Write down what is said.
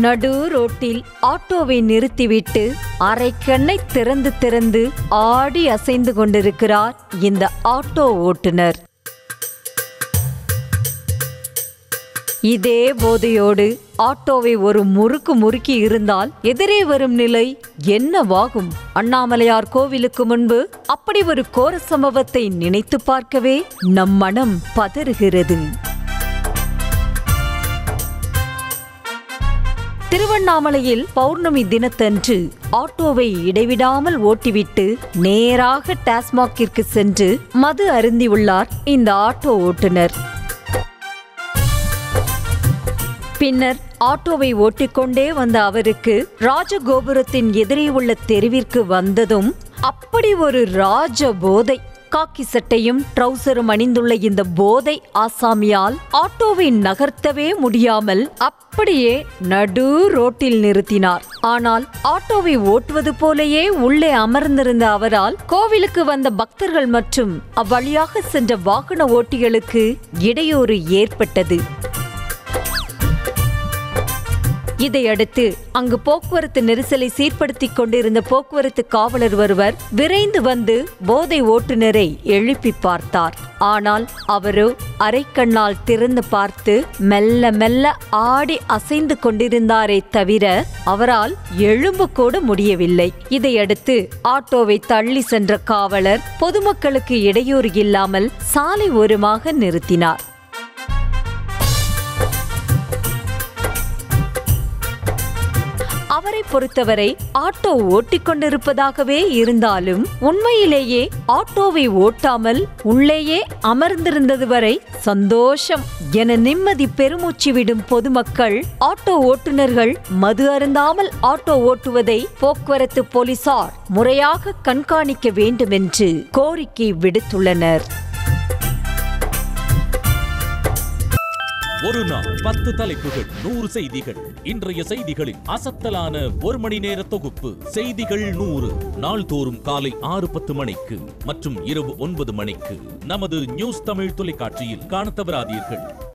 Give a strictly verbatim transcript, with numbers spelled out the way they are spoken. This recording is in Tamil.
நடு ரோட்டில் ஆட்டோவை நிறுத்திவிட்டு அரை கண்ணை திறந்து திறந்து ஆடி அசைந்து கொண்டிருக்கிறார் இந்த ஆட்டோ ஓட்டுநர். இதே போதையோடு ஆட்டோவை ஒரு முறுக்கு முறுக்கி இருந்தால் எதிரே வரும் நிலை என்னவாகும்? அண்ணாமலையார் கோவிலுக்கு முன்பு அப்படி ஒரு கோர சம்பவத்தை நினைத்து பார்க்கவே நம் மனம் பதறுகிறது. திருவண்ணாமலையில் பௌர்ணமி தினத்தன்று ஆட்டோவை இடைவிடாமல் ஓட்டிவிட்டு நேராக டாஸ்மாகிற்கு சென்று மது அருந்தியுள்ளார் இந்த ஆட்டோ ஓட்டுநர். பின்னர் ஆட்டோவை ஓட்டிக்கொண்டே வந்த அவருக்கு ராஜகோபுரத்தின் எதிரே உள்ள தெருவிற்கு வந்ததும் அப்படி ஒரு ராஜ போதை. காக்கி சட்டையும் ட்ரௌசரும் அணிந்துள்ள இந்த போதை ஆசாமியால் ஆட்டோவை நகர்த்தவே முடியாமல் அப்படியே நடு ரோட்டில் நிறுத்தினார். ஆனால் ஆட்டோவை ஓட்டுவது போலேயே உள்ளே அமர்ந்திருந்த அவரால் கோவிலுக்கு வந்த பக்தர்கள் மற்றும் அவ்வழியாக சென்ற வாகன ஓட்டிகளுக்கு இடையூறு ஏற்பட்டது. இதையடுத்து அங்கு போக்குவரத்து நெரிசலை சீர்படுத்திக் கொண்டிருந்த போக்குவரத்து காவலர் ஒருவர் விரைந்து வந்து போதை ஓட்டுநரை எழுப்பி பார்த்தார். ஆனால் அவரோ அரைக்கண்ணால் திறந்து பார்த்து மெல்ல மெல்ல ஆடி அசைந்து கொண்டிருந்தாரே தவிர அவரால் எழும்ப கூட முடியவில்லை. இதையடுத்து ஆட்டோவை தள்ளி சென்ற காவலர் பொதுமக்களுக்கு இடையூறு இல்லாமல் சாலை ஓரமாக நிறுத்தினார். அவரை பொறுத்தவரை ஆட்டோ ஓட்டிக்கொண்டிருப்பதாகவே இருந்தாலும் உண்மையிலேயே ஆட்டோவை ஓட்டாமல் உள்ளேயே அமர்ந்திருந்தது வரை சந்தோஷம் என நிம்மதி பெருமூச்சு விடும் பொதுமக்கள் ஆட்டோ ஓட்டுநர்கள் மது அருந்தாமல் ஆட்டோ ஓட்டுவதை போக்குவரத்து போலீசார் முறையாக கண்காணிக்க வேண்டும் என்று கோரிக்கை விடுத்துள்ளனர். ஒரு நாள் பத்து தலைப்புகள், நூறு செய்திகள். இன்றைய செய்திகளின் அசத்தலான ஒரு மணி நேர தொகுப்பு செய்திகள் நூறு. நாள்தோறும் காலை ஆறு பத்து மணிக்கு மற்றும் இரவு ஒன்பது மணிக்கு நமது நியூஸ் தமிழ் தொலைக்காட்சியில் காணத் தவறாதீர்கள்.